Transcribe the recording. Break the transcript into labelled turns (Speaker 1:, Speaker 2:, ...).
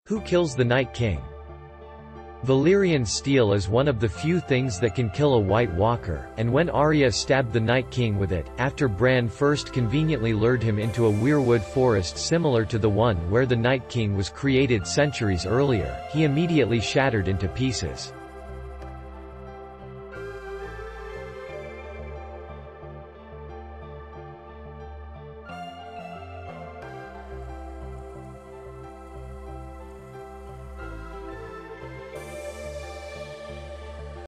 Speaker 1: Who kills the Night King? Valyrian steel is one of the few things that can kill a White Walker, and when Arya stabbed the Night King with it, after Bran first conveniently lured him into a weirwood forest similar to the one where the Night King was created centuries earlier, he immediately shattered into pieces.